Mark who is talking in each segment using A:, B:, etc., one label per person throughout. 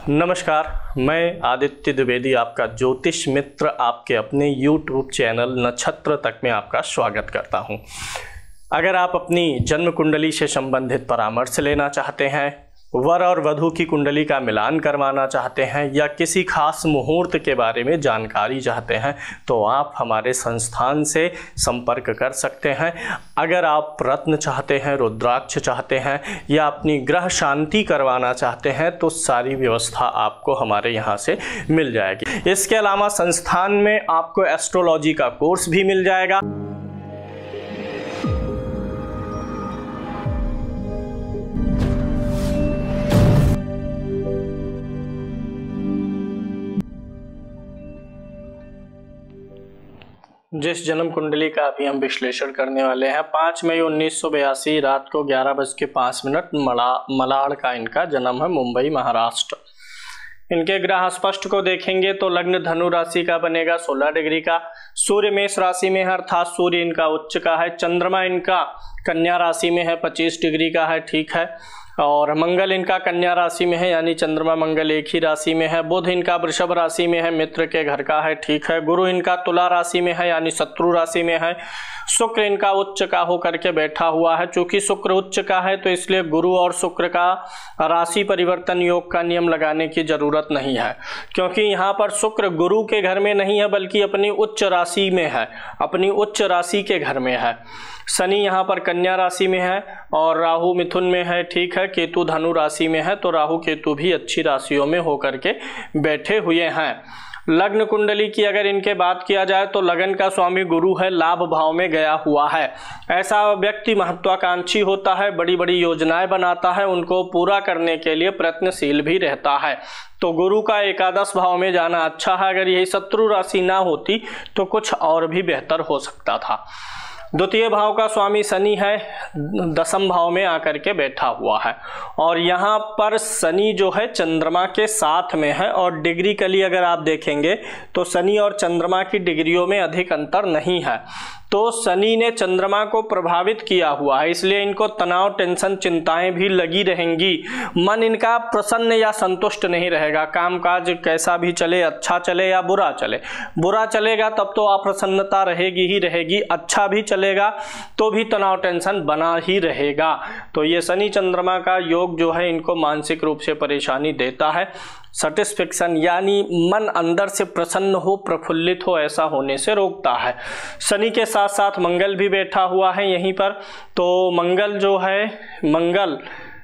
A: नमस्कार, मैं आदित्य द्विवेदी आपका ज्योतिष मित्र आपके अपने YouTube चैनल नक्षत्र तक में आपका स्वागत करता हूं। अगर आप अपनी जन्म कुंडली से संबंधित परामर्श लेना चाहते हैं, वर और वधू की कुंडली का मिलान करवाना चाहते हैं या किसी खास मुहूर्त के बारे में जानकारी चाहते हैं तो आप हमारे संस्थान से संपर्क कर सकते हैं। अगर आप रत्न चाहते हैं, रुद्राक्ष चाहते हैं या अपनी ग्रह शांति करवाना चाहते हैं तो सारी व्यवस्था आपको हमारे यहाँ से मिल जाएगी। इसके अलावा संस्थान में आपको एस्ट्रोलॉजी का कोर्स भी मिल जाएगा। जिस जन्म कुंडली का अभी हम विश्लेषण करने वाले हैं, 5 मई 1982 रात को 11:05 मलाड का इनका जन्म है, मुंबई महाराष्ट्र। इनके ग्रह स्पष्ट को देखेंगे तो लग्न धनु राशि का बनेगा 16 डिग्री का, सूर्य मेष राशि में है अर्थात सूर्य इनका उच्च का है, चंद्रमा इनका कन्या राशि में है 25 डिग्री का है, ठीक है, और मंगल इनका कन्या राशि में है यानी चंद्रमा मंगल एक ही राशि में है, बुध इनका वृषभ राशि में है मित्र के घर का है, ठीक है, गुरु इनका तुला राशि में है यानी शत्रु राशि में है, शुक्र इनका उच्च का होकर के बैठा हुआ है। चूंकि शुक्र उच्च का है तो इसलिए गुरु और शुक्र का राशि परिवर्तन योग का नियम लगाने की जरूरत नहीं है, क्योंकि यहाँ पर शुक्र गुरु के घर में नहीं है बल्कि अपनी उच्च राशि में है, अपनी उच्च राशि के घर में है। शनि यहाँ पर कन्या राशि में है और राहु मिथुन में है, ठीक है, केतु धनु राशि में है, तो राहु केतु भी अच्छी राशियों में होकर के बैठे हुए हैं। लग्न कुंडली की अगर इनके बात किया जाए तो लगन का स्वामी गुरु है, लाभ भाव में गया हुआ है। ऐसा व्यक्ति महत्वाकांक्षी होता है, बड़ी बड़ी योजनाएं बनाता है, उनको पूरा करने के लिए प्रयत्नशील भी रहता है। तो गुरु का एकादश भाव में जाना अच्छा है। अगर यही शत्रु राशि ना होती तो कुछ और भी बेहतर हो सकता था। द्वितीय भाव का स्वामी शनि है, दसम भाव में आकर के बैठा हुआ है और यहाँ पर शनि जो है चंद्रमा के साथ में है और डिग्रीकली अगर आप देखेंगे तो शनि और चंद्रमा की डिग्रियों में अधिक अंतर नहीं है। तो शनि ने चंद्रमा को प्रभावित किया हुआ है, इसलिए इनको तनाव, टेंशन, चिंताएं भी लगी रहेंगी। मन इनका प्रसन्न या संतुष्ट नहीं रहेगा। कामकाज कैसा भी चले, अच्छा चले या बुरा चले, बुरा चलेगा तब तो अप्रसन्नता रहेगी ही रहेगी, अच्छा भी चलेगा तो भी तनाव, टेंशन बना ही रहेगा। तो ये शनि चंद्रमा का योग जो है इनको मानसिक रूप से परेशानी देता है। सेटिस्फेक्शन यानी मन अंदर से प्रसन्न हो, प्रफुल्लित हो, ऐसा होने से रोकता है। शनि के साथ साथ मंगल भी बैठा हुआ है यहीं पर, तो मंगल जो है, मंगल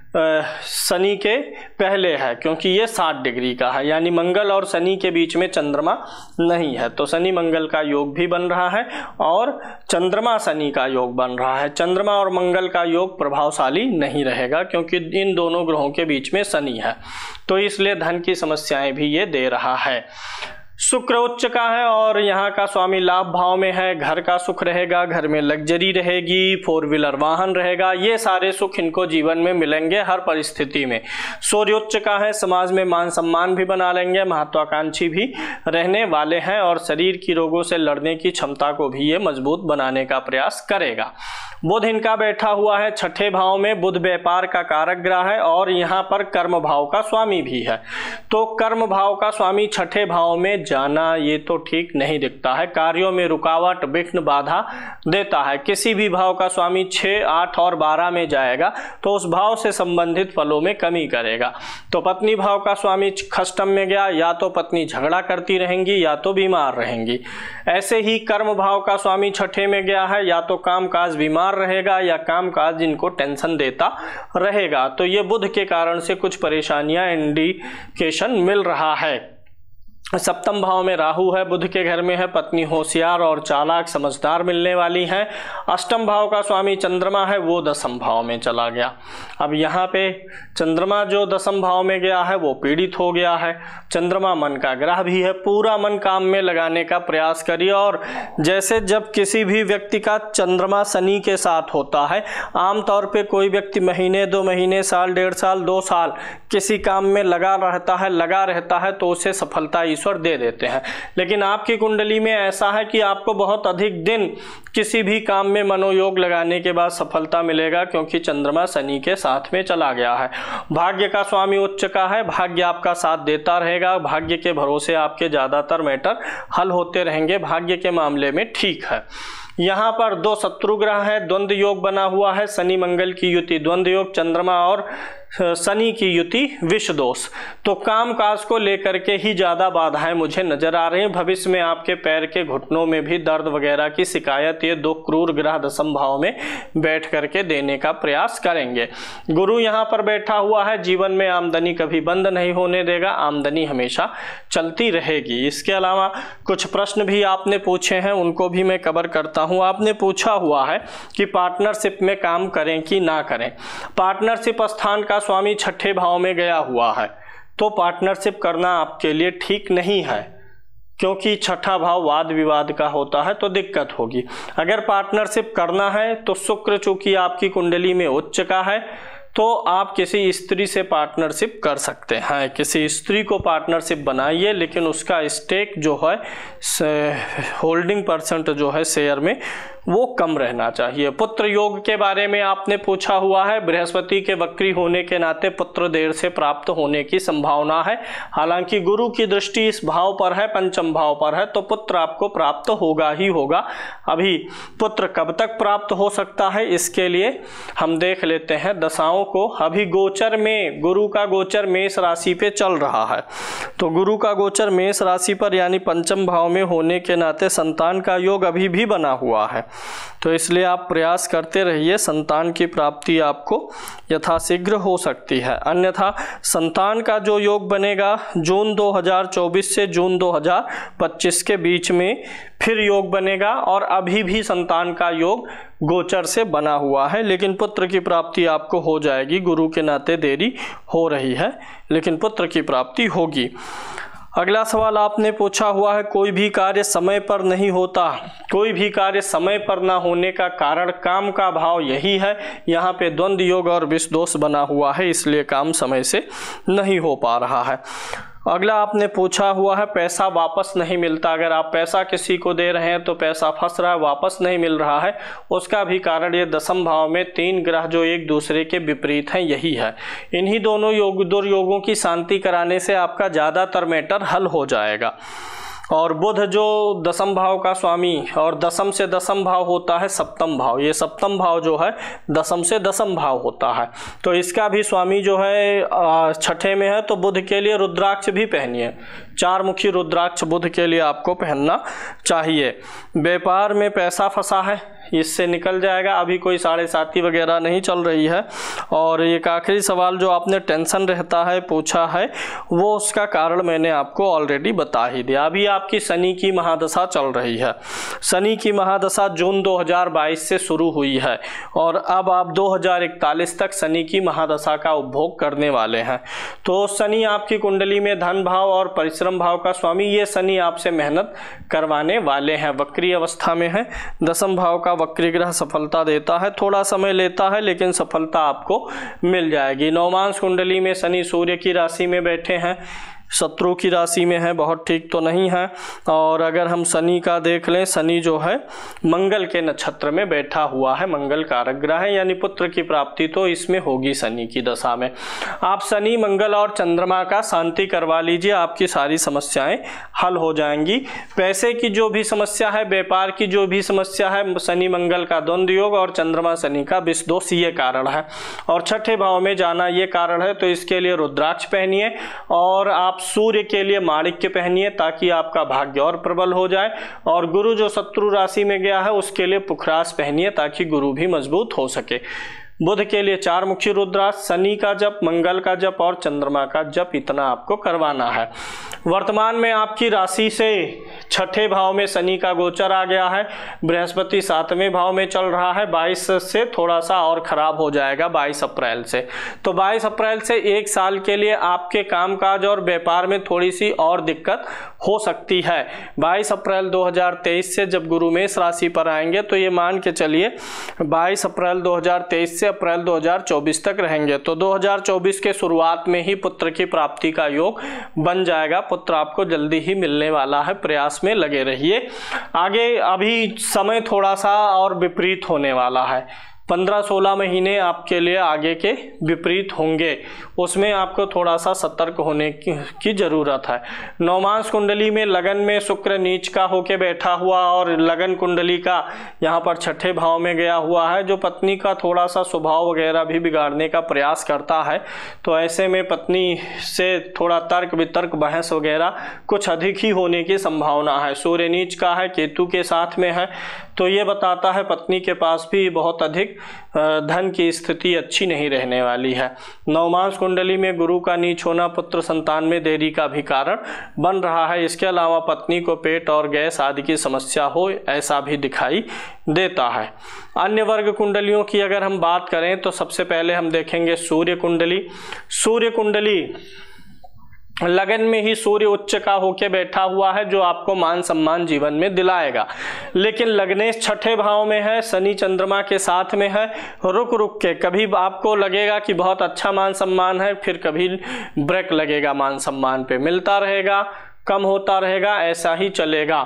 A: शनि के पहले है क्योंकि ये 60 डिग्री का है, यानी मंगल और शनि के बीच में चंद्रमा नहीं है, तो शनि मंगल का योग भी बन रहा है और चंद्रमा शनि का योग बन रहा है। चंद्रमा और मंगल का योग प्रभावशाली नहीं रहेगा क्योंकि इन दोनों ग्रहों के बीच में शनि है, तो इसलिए धन की समस्याएं भी ये दे रहा है। शुक्र उच्च का है और यहाँ का स्वामी लाभ भाव में है, घर का सुख रहेगा, घर में लग्जरी रहेगी, 4 व्हीलर वाहन रहेगा, ये सारे सुख इनको जीवन में मिलेंगे हर परिस्थिति में। सूर्य उच्च का है, समाज में मान सम्मान भी बना लेंगे, महत्वाकांक्षी भी रहने वाले हैं और शरीर की रोगों से लड़ने की क्षमता को भी ये मजबूत बनाने का प्रयास करेगा। बुध इनका बैठा हुआ है 6ठे भाव में, बुध व्यापार का कारक ग्रह है और यहाँ पर कर्म भाव का स्वामी भी है, तो कर्म भाव का स्वामी 6ठे भाव में जाना ये तो ठीक नहीं दिखता है, कार्यों में रुकावट, विघ्न, बाधा देता है। किसी भी भाव का स्वामी 6, 8 और 12 में जाएगा तो उस भाव से संबंधित फलों में कमी करेगा। तो पत्नी भाव का स्वामी खष्टम में गया, या तो पत्नी झगड़ा करती रहेंगी या तो बीमार रहेंगी। ऐसे ही कर्म भाव का स्वामी 6ठे में गया है, या तो कामकाज बीमार रहेगा या कामकाज इनको टेंशन देता रहेगा। तो ये बुध के कारण से कुछ परेशानियां इंडिकेशन मिल रहा है। सप्तम भाव में राहु है, बुध के घर में है, पत्नी होशियार और चालाक समझदार मिलने वाली है। अष्टम भाव का स्वामी चंद्रमा है, वो दसम भाव में चला गया। अब यहाँ पे चंद्रमा जो दसम भाव में गया है वो पीड़ित हो गया है। चंद्रमा मन का ग्रह भी है, पूरा मन काम में लगाने का प्रयास करिए। और जैसे जब किसी भी व्यक्ति का चंद्रमा शनि के साथ होता है, आमतौर पे कोई व्यक्ति महीने, 2 महीने, साल, 1.5 साल, 2 साल किसी काम में लगा रहता है तो उसे सफलता ईश्वर दे देते हैं। लेकिन आपकी कुंडली में ऐसा है कि आपको बहुत अधिक दिन किसी भी काम में मनोयोग लगाने के बाद सफलता मिलेगा, क्योंकि चंद्रमा शनि के साथ में चला गया है। भाग्य का स्वामी उच्च का है, भाग्य आपका साथ देता रहेगा, भाग्य के भरोसे आपके ज़्यादातर मैटर हल होते रहेंगे, भाग्य के मामले में ठीक है। यहाँ पर 2 शत्रु ग्रह है, द्वंद्व योग बना हुआ है, शनि मंगल की युति द्वंद्व योग, चंद्रमा और शनि की युति विष दोष। तो काम काज को लेकर के ही ज़्यादा बाधाएं मुझे नजर आ रही हैं। भविष्य में आपके पैर के घुटनों में भी दर्द वगैरह की शिकायत ये 2 क्रूर ग्रह दशम भाव में बैठ करके देने का प्रयास करेंगे। गुरु यहाँ पर बैठा हुआ है, जीवन में आमदनी कभी बंद नहीं होने देगा, आमदनी हमेशा चलती रहेगी। इसके अलावा कुछ प्रश्न भी आपने पूछे हैं, उनको भी मैं कवर करता हूँ। आपने पूछा हुआ है कि पार्टनरशिप में काम करें कि ना करें। पार्टनरशिप स्थान का स्वामी छठे भाव में गया हुआ है, तो पार्टनरशिप करना आपके लिए ठीक नहीं है, क्योंकि छठा भाव वाद विवाद का होता है, तो दिक्कत होगी। अगर पार्टनरशिप करना है तो शुक्र चूंकि आपकी कुंडली में उच्च का है, तो आप किसी स्त्री से पार्टनरशिप कर सकते हैं। किसी स्त्री को पार्टनरशिप बनाइए, लेकिन उसका स्टेक जो है होल्डिंग परसेंट जो है शेयर में वो कम रहना चाहिए। पुत्र योग के बारे में आपने पूछा हुआ है। बृहस्पति के वक्री होने के नाते पुत्र देर से प्राप्त होने की संभावना है। हालांकि गुरु की दृष्टि इस भाव पर है, पंचम भाव पर है, तो पुत्र आपको प्राप्त होगा ही होगा। अभी पुत्र कब तक प्राप्त हो सकता है, इसके लिए हम देख लेते हैं दशाओं को। अभी गोचर में गुरु का गोचर मेष राशि पे चल रहा है, तो गुरु का गोचर मेष राशि पर यानी पंचम भाव में होने के नाते संतान का योग अभी भी बना हुआ है। तो इसलिए आप प्रयास करते रहिए, संतान की प्राप्ति आपको यथाशीघ्र हो सकती है। अन्यथा संतान का जो योग बनेगा जून 2024 से जून 2025 के बीच में फिर योग बनेगा, और अभी भी संतान का योग गोचर से बना हुआ है, लेकिन पुत्र की प्राप्ति आपको हो जाएगी। गुरु के नाते देरी हो रही है, लेकिन पुत्र की प्राप्ति होगी। अगला सवाल आपने पूछा हुआ है, कोई भी कार्य समय पर नहीं होता। कोई भी कार्य समय पर ना होने का कारण काम का भाव यही है। यहाँ पे द्वंद्व योग और विष दोष बना हुआ है, इसलिए काम समय से नहीं हो पा रहा है। अगला आपने पूछा हुआ है, पैसा वापस नहीं मिलता। अगर आप पैसा किसी को दे रहे हैं तो पैसा फंस रहा है, वापस नहीं मिल रहा है। उसका भी कारण ये दशम भाव में 3 ग्रह जो एक दूसरे के विपरीत हैं यही है। इन्हीं दोनों दुर्योगों की शांति कराने से आपका ज़्यादातर मैटर हल हो जाएगा। और बुध जो दशम भाव का स्वामी, और दशम से दशम भाव होता है सप्तम भाव। ये सप्तम भाव जो है दशम से दशम भाव होता है, तो इसका भी स्वामी जो है छठे में है। तो बुध के लिए रुद्राक्ष भी पहनिए, 4 मुखी रुद्राक्ष बुध के लिए आपको पहनना चाहिए। व्यापार में पैसा फंसा है, इससे निकल जाएगा। अभी कोई 7.5 वगैरह नहीं चल रही है। और एक आखिरी सवाल जो आपने टेंशन रहता है पूछा है, वो उसका कारण मैंने आपको ऑलरेडी बता ही दिया। अभी आपकी शनि की महादशा चल रही है। शनि की महादशा जून 2022 से शुरू हुई है, और अब आप 2041 तक शनि की महादशा का उपभोग करने वाले हैं। तो शनि आपकी कुंडली में धन भाव और परिश्रम भाव का स्वामी, ये शनि आपसे मेहनत करवाने वाले हैं। वक्री अवस्था में है, दशम भाव का वक्री ग्रह सफलता देता है, थोड़ा समय लेता है लेकिन सफलता आपको मिल जाएगी। नवमांश कुंडली में शनि सूर्य की राशि में बैठे हैं, शत्रु की राशि में है, बहुत ठीक तो नहीं है। और अगर हम शनि का देख लें, शनि जो है मंगल के नक्षत्र में बैठा हुआ है, मंगल कारक ग्रह है, यानी पुत्र की प्राप्ति तो इसमें होगी शनि की दशा में। आप शनि मंगल और चंद्रमा का शांति करवा लीजिए, आपकी सारी समस्याएं हल हो जाएंगी। पैसे की जो भी समस्या है, व्यापार की जो भी समस्या है, शनि मंगल का द्वंद्व योग और चंद्रमा शनि का विष दोष ये कारण है, और छठे भाव में जाना ये कारण है। तो इसके लिए रुद्राक्ष पहनिए, और आप सूर्य के लिए माणिक्य पहनिए ताकि आपका भाग्य और प्रबल हो जाए। और गुरु जो शत्रु राशि में गया है उसके लिए पुखरास पहनिए ताकि गुरु भी मजबूत हो सके। बुध के लिए 4 मुखी रुद्राक्ष, शनि का जप, मंगल का जप और चंद्रमा का जप, इतना आपको करवाना है। वर्तमान में आपकी राशि से छठे भाव में शनि का गोचर आ गया है, बृहस्पति 7वें भाव में चल रहा है, 22 से थोड़ा सा और खराब हो जाएगा 22 अप्रैल से। तो 22 अप्रैल से एक साल के लिए आपके कामकाज और व्यापार में थोड़ी सी और दिक्कत हो सकती है। 22 अप्रैल 2023 से जब गुरु मेष राशि पर आएंगे तो ये मान के चलिए 22 अप्रैल 2023 से अप्रैल 2024 तक रहेंगे। तो 2024 के शुरुआत में ही पुत्र की प्राप्ति का योग बन जाएगा। पुत्र आपको जल्दी ही मिलने वाला है, प्रयास में लगे रहिए। आगे अभी समय थोड़ा सा और विपरीत होने वाला है। 15-16 महीने आपके लिए आगे के विपरीत होंगे, उसमें आपको थोड़ा सा सतर्क होने की ज़रूरत है। नवमांश कुंडली में लगन में शुक्र नीच का होके बैठा हुआ और लगन कुंडली का यहाँ पर छठे भाव में गया हुआ है, जो पत्नी का थोड़ा सा स्वभाव वगैरह भी बिगाड़ने का प्रयास करता है। तो ऐसे में पत्नी से थोड़ा तर्क वितर्क बहस वगैरह कुछ अधिक ही होने की संभावना है। सूर्य नीच का है, केतु के साथ में है, तो ये बताता है पत्नी के पास भी बहुत अधिक धन की स्थिति अच्छी नहीं रहने वाली है। नवमांश कुंडली में गुरु का नीच होना पुत्र संतान में देरी का भी कारण बन रहा है। इसके अलावा पत्नी को पेट और गैस आदि की समस्या हो, ऐसा भी दिखाई देता है। अन्य वर्ग कुंडलियों की अगर हम बात करें तो सबसे पहले हम देखेंगे सूर्य कुंडली। सूर्य कुंडली लगन में ही सूर्य उच्च का होके बैठा हुआ है, जो आपको मान सम्मान जीवन में दिलाएगा। लेकिन लग्नेश छठे भाव में है, शनि चंद्रमा के साथ में है, रुक रुक के कभी आपको लगेगा कि बहुत अच्छा मान सम्मान है, फिर कभी ब्रेक लगेगा, मान सम्मान पे मिलता रहेगा, कम होता रहेगा, ऐसा ही चलेगा।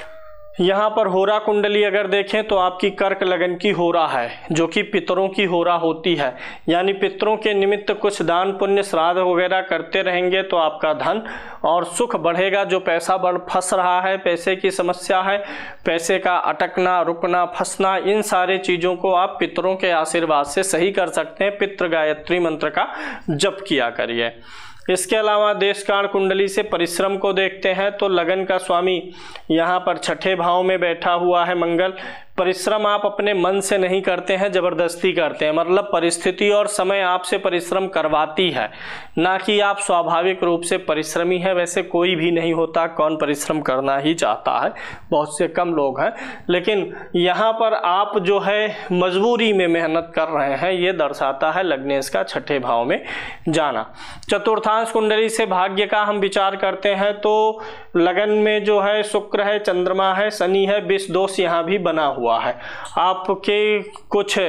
A: यहाँ पर होरा कुंडली अगर देखें तो आपकी कर्क लगन की होरा है, जो कि पितरों की होरा होती है। यानी पितरों के निमित्त कुछ दान पुण्य श्राद्ध वगैरह करते रहेंगे तो आपका धन और सुख बढ़ेगा। जो पैसा फंस रहा है, पैसे की समस्या है, पैसे का अटकना रुकना फंसना, इन सारे चीज़ों को आप पितरों के आशीर्वाद से सही कर सकते हैं। पितृ गायत्री मंत्र का जप किया करिए। इसके अलावा देशकाल कुंडली से परिश्रम को देखते हैं तो लगन का स्वामी यहाँ पर छठे भाव में बैठा हुआ है मंगल। परिश्रम आप अपने मन से नहीं करते हैं, जबरदस्ती करते हैं, मतलब परिस्थिति और समय आपसे परिश्रम करवाती है, ना कि आप स्वाभाविक रूप से परिश्रमी हैं। वैसे कोई भी नहीं होता, कौन परिश्रम करना ही चाहता है, बहुत से कम लोग हैं। लेकिन यहाँ पर आप जो है मजबूरी में मेहनत कर रहे हैं, ये दर्शाता है लग्नेश का छठे भाव में जाना। चतुर्थांश कुंडली से भाग्य का हम विचार करते हैं तो लगन में जो है शुक्र है, चंद्रमा है, शनि है, विष दोष यहाँ भी बना हुआ है। आपके कुछ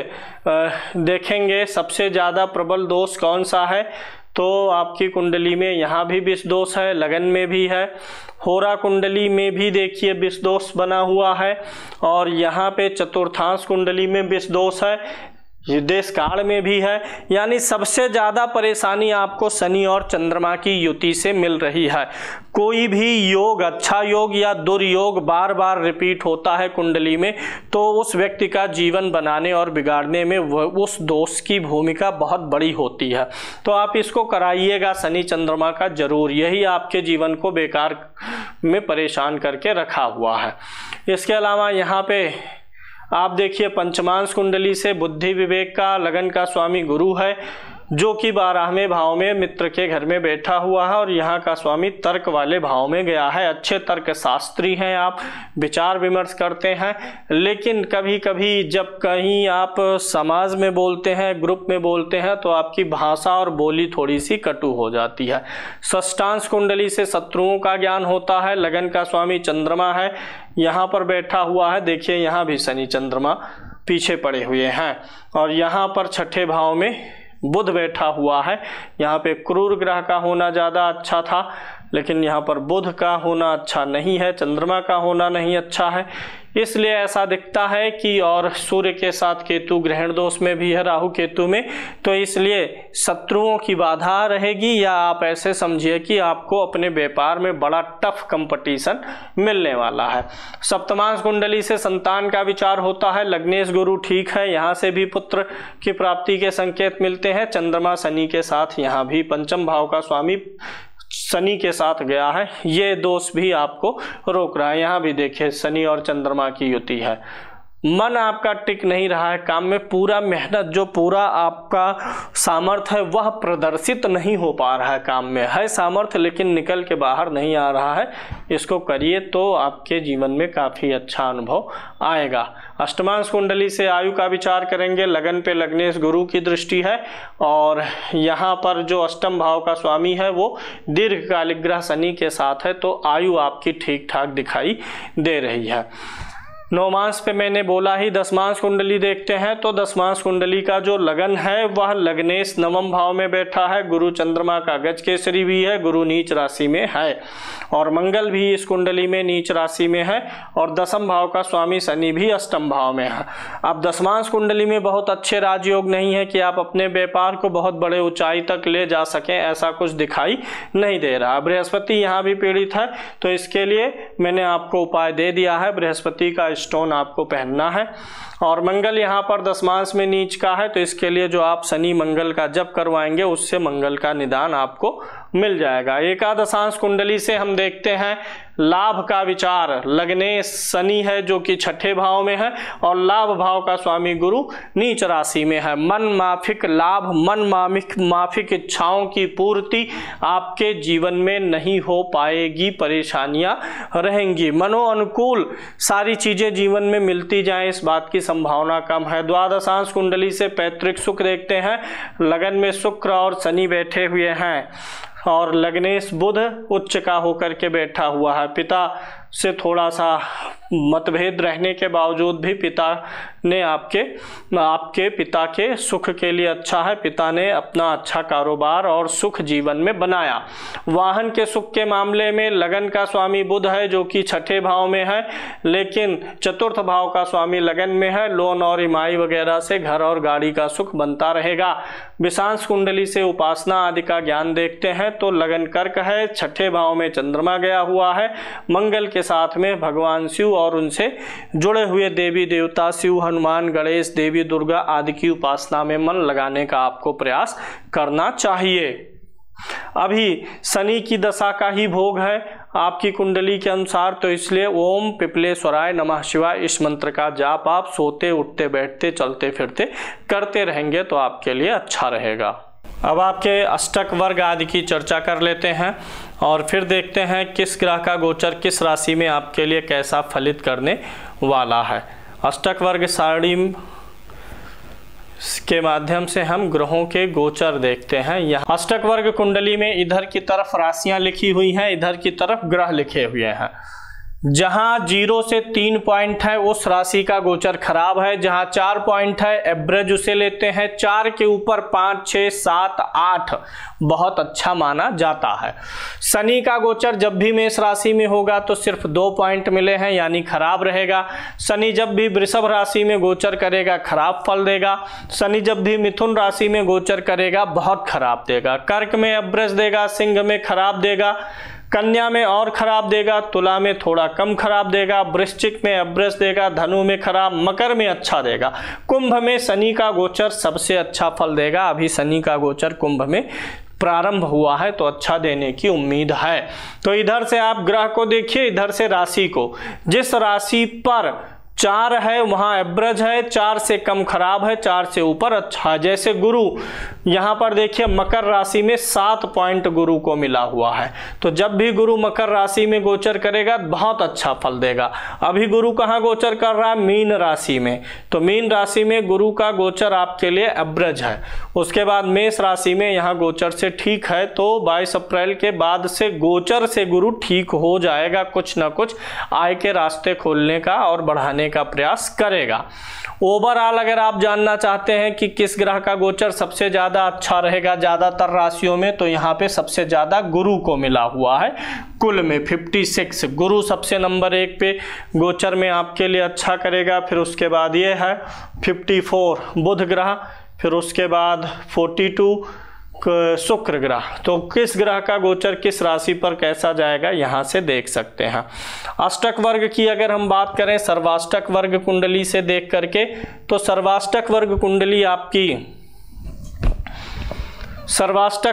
A: देखेंगे सबसे ज़्यादा प्रबल दोष कौन सा है, तो आपकी कुंडली में यहाँ भी विष दोष है, लगन में भी है, होरा कुंडली में भी देखिए विष दोष बना हुआ है, और यहाँ पे चतुर्थांश कुंडली में विष दोष है, देश काल में भी है। यानी सबसे ज़्यादा परेशानी आपको शनि और चंद्रमा की युति से मिल रही है। कोई भी योग, अच्छा योग या दुर्योग बार बार रिपीट होता है कुंडली में, तो उस व्यक्ति का जीवन बनाने और बिगाड़ने में उस दोष की भूमिका बहुत बड़ी होती है। तो आप इसको कराइएगा शनि चंद्रमा का जरूर, यही आपके जीवन को बेकार में परेशान करके रखा हुआ है। इसके अलावा यहाँ पे आप देखिए पंचमांश कुंडली से बुद्धि विवेक का लगन का स्वामी गुरु है, जो कि 12वें भाव में मित्र के घर में बैठा हुआ है, और यहाँ का स्वामी तर्क वाले भाव में गया है। अच्छे तर्क शास्त्री हैं आप, विचार विमर्श करते हैं, लेकिन कभी कभी जब कहीं आप समाज में बोलते हैं, ग्रुप में बोलते हैं, तो आपकी भाषा और बोली थोड़ी सी कटु हो जाती है। षष्ठांश कुंडली से शत्रुओं का ज्ञान होता है, लगन का स्वामी चंद्रमा है, यहाँ पर बैठा हुआ है। देखिए यहाँ भी शनि चंद्रमा पीछे पड़े हुए हैं, और यहाँ पर छठे भाव में बुध बैठा हुआ है। यहाँ पे क्रूर ग्रह का होना ज़्यादा अच्छा था, लेकिन यहाँ पर बुध का होना अच्छा नहीं है, चंद्रमा का होना नहीं अच्छा है, इसलिए ऐसा दिखता है कि, और सूर्य के साथ केतु ग्रहण दोष में भी है, राहु केतु में, तो इसलिए शत्रुओं की बाधा रहेगी, या आप ऐसे समझिए कि आपको अपने व्यापार में बड़ा टफ कंपटीशन मिलने वाला है। सप्तमांश कुंडली से संतान का विचार होता है, लग्नेश गुरु ठीक है, यहाँ से भी पुत्र की प्राप्ति के संकेत मिलते हैं। चंद्रमा शनि के साथ यहाँ भी पंचम भाव का स्वामी शनि के साथ गया है, ये दोष भी आपको रोक रहा है। यहाँ भी देखिए शनि और चंद्रमा की युति है। मन आपका टिक नहीं रहा है काम में, पूरा मेहनत जो पूरा आपका सामर्थ्य है वह प्रदर्शित नहीं हो पा रहा है काम में, है सामर्थ्य लेकिन निकल के बाहर नहीं आ रहा है, इसको करिए तो आपके जीवन में काफ़ी अच्छा अनुभव आएगा। अष्टमांश कुंडली से आयु का विचार करेंगे, लगन पे लग्नेश गुरु की दृष्टि है और यहाँ पर जो अष्टम भाव का स्वामी है वो दीर्घकालिक ग्रह शनि के साथ है, तो आयु आपकी ठीक ठाक दिखाई दे रही है। नौमांश पे मैंने बोला ही। दसमांश कुंडली देखते हैं तो दसमांश कुंडली का जो लगन है वह लग्नेश नवम भाव में बैठा है, गुरु चंद्रमा का गज केसरी भी है, गुरु नीच राशि में है और मंगल भी इस कुंडली में नीच राशि में है और दसम भाव का स्वामी शनि भी अष्टम भाव में है। अब दसमांश कुंडली में बहुत अच्छे राजयोग नहीं है कि आप अपने व्यापार को बहुत बड़े ऊंचाई तक ले जा सकें, ऐसा कुछ दिखाई नहीं दे रहा। बृहस्पति यहाँ भी पीड़ित है तो इसके लिए मैंने आपको उपाय दे दिया है, बृहस्पति का स्टोन आपको पहनना है और मंगल यहाँ पर दसमांश में नीच का है तो इसके लिए जो आप शनि मंगल का जप करवाएंगे उससे मंगल का निदान आपको मिल जाएगा। एकादशांश कुंडली से हम देखते हैं लाभ का विचार, लग्नेश शनि है जो कि छठे भाव में है और लाभ भाव का स्वामी गुरु नीच राशि में है। मन माफिक लाभ, मन माफिक इच्छाओं की पूर्ति आपके जीवन में नहीं हो पाएगी, परेशानियां रहेंगी। मनो अनुकूल सारी चीजें जीवन में मिलती जाएं इस बात की संभावना कम है। द्वादशांश कुंडली से पैतृक सुख देखते हैं, लगन में शुक्र और शनि बैठे हुए हैं और लग्नेश बुध उच्च का होकर के बैठा हुआ है। पिता से थोड़ा सा मतभेद रहने के बावजूद भी पिता ने आपके पिता के सुख के लिए अच्छा है, पिता ने अपना अच्छा कारोबार और सुख जीवन में बनाया। वाहन के सुख के मामले में लगन का स्वामी बुध है जो कि छठे भाव में है लेकिन चतुर्थ भाव का स्वामी लगन में है, लोन और ईएमआई वगैरह से घर और गाड़ी का सुख बनता रहेगा। विषांश कुंडली से उपासना आदि का ज्ञान देखते हैं तो लगन कर्क है, छठे भाव में चंद्रमा गया हुआ है, मंगल के साथ में भगवान शिव और उनसे जुड़े हुए देवी देवता शिव, हनुमान, गणेश, देवी दुर्गा आदि की उपासना में मन लगाने का आपको प्रयास करना चाहिए। अभी शनि की दशा का ही भोग है आपकी कुंडली के अनुसार, तो इसलिए ओम पिपलेश्वराय नमः शिवाय इस मंत्र का जाप आप सोते उठते बैठते चलते फिरते करते रहेंगे तो आपके लिए अच्छा रहेगा। अब आपके अष्टक वर्ग आदि की चर्चा कर लेते हैं और फिर देखते हैं किस ग्रह का गोचर किस राशि में आपके लिए कैसा फलित करने वाला है। अष्टक वर्ग सारणी के माध्यम से हम ग्रहों के गोचर देखते हैं। यहाँ अष्टक वर्ग कुंडली में इधर की तरफ राशियां लिखी हुई हैं, इधर की तरफ ग्रह लिखे हुए हैं। जहां 0 से 3 पॉइंट है उस राशि का गोचर खराब है, जहां 4 पॉइंट है एवरेज उसे लेते हैं, 4 के ऊपर 5, 6, 7, 8 बहुत अच्छा माना जाता है। शनि का गोचर जब भी मेष राशि में होगा तो सिर्फ 2 पॉइंट मिले हैं यानी खराब रहेगा। शनि जब भी वृषभ राशि में गोचर करेगा खराब फल देगा, शनि जब भी मिथुन राशि में गोचर करेगा बहुत खराब देगा, कर्क में एवरेज देगा, सिंह में खराब देगा, कन्या में और खराब देगा, तुला में थोड़ा कम खराब देगा, वृश्चिक में एवरेज देगा, धनु में खराब, मकर में अच्छा देगा, कुंभ में शनि का गोचर सबसे अच्छा फल देगा। अभी शनि का गोचर कुंभ में प्रारंभ हुआ है तो अच्छा देने की उम्मीद है। तो इधर से आप ग्रह को देखिए, इधर से राशि को, जिस राशि पर 4 है वहां एवरेज है, 4 से कम खराब है, 4 से ऊपर अच्छा है। जैसे गुरु यहां पर देखिए मकर राशि में 7 पॉइंट गुरु को मिला हुआ है, तो जब भी गुरु मकर राशि में गोचर करेगा बहुत अच्छा फल देगा। अभी गुरु कहां गोचर कर रहा है? मीन राशि में, तो मीन राशि में गुरु का गोचर आपके लिए एवरेज है। उसके बाद मेष राशि में यहाँ गोचर से ठीक है, तो 22 अप्रैल के बाद से गोचर से गुरु ठीक हो जाएगा, कुछ ना कुछ आय के रास्ते खोलने का और बढ़ाने का प्रयास करेगा। ओवरऑल अगर आप जानना चाहते हैं कि किस ग्रह का गोचर सबसे ज्यादा अच्छा रहेगा ज्यादातर राशियों में, तो यहाँ पे सबसे ज्यादा गुरु को मिला हुआ है। कुल में 56 गुरु सबसे नंबर 1 पे गोचर में आपके लिए अच्छा करेगा। फिर उसके बाद ये है 54 बुध ग्रह, फिर उसके बाद 42 शुक्र ग्रह। तो किस ग्रह का गोचर किस राशि पर कैसा जाएगा यहां से देख सकते हैं। अष्टक वर्ग की अगर हम बात करें सर्वाष्टक वर्ग कुंडली से देख करके, तो सर्वाष्टक वर्ग कुंडली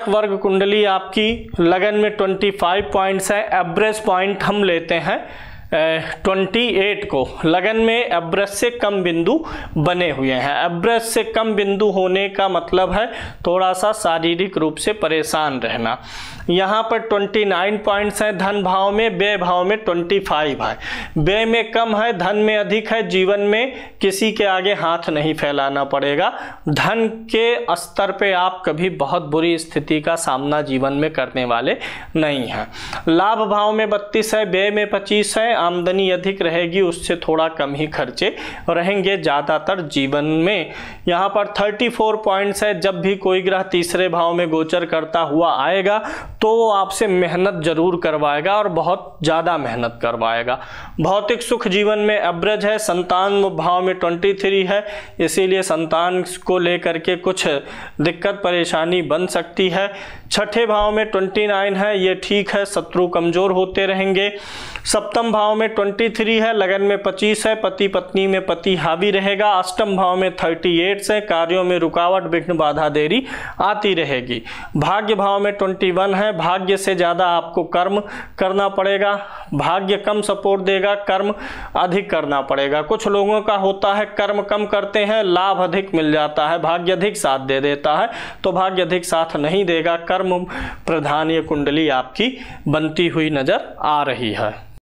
A: आपकी लगन में 25 पॉइंट्स है, एवरेज पॉइंट हम लेते हैं 28 को लगन में एवरेज से कम बिंदु बने हुए हैं। एवरेज से कम बिंदु होने का मतलब है थोड़ा सा शारीरिक रूप से परेशान रहना। यहाँ पर 29 पॉइंट्स हैं धन भाव में, व्यय भाव में 25 है। व्यय में कम है, धन में अधिक है। जीवन में किसी के आगे हाथ नहीं फैलाना पड़ेगा। धन के स्तर पे आप कभी बहुत बुरी स्थिति का सामना जीवन में करने वाले नहीं हैं। लाभ भाव में 32 है, व्यय में 25 है। आमदनी अधिक रहेगी, उससे थोड़ा कम ही खर्चे रहेंगे ज़्यादातर जीवन में। यहाँ पर 34 पॉइंट्स है। जब भी कोई ग्रह तीसरे भाव में गोचर करता हुआ आएगा तो वो आपसे मेहनत जरूर करवाएगा और बहुत ज़्यादा मेहनत करवाएगा। भौतिक सुख जीवन में एवरेज है। संतान भाव में 23 है, इसीलिए संतान को लेकर के कुछ दिक्कत परेशानी बन सकती है। छठे भाव में 29 है, ये ठीक है, शत्रु कमजोर होते रहेंगे। सप्तम भाव में 23 है, लगन में 25 है, पति पत्नी में पति हावी रहेगा। अष्टम भाव में 38 है, कार्यों में रुकावट विघ्न बाधा देरी आती रहेगी। भाग्य भाव में 21 है, भाग्य से ज़्यादा आपको कर्म करना पड़ेगा। भाग्य कम सपोर्ट देगा, कर्म अधिक करना पड़ेगा। कुछ लोगों का होता है कर्म कम करते हैं, लाभ अधिक मिल जाता है, भाग्य अधिक साथ दे देता है, तो भाग्य अधिक साथ नहीं देगा। कर्म प्रधान ये कुंडली आपकी बनती हुई नजर आ रही है।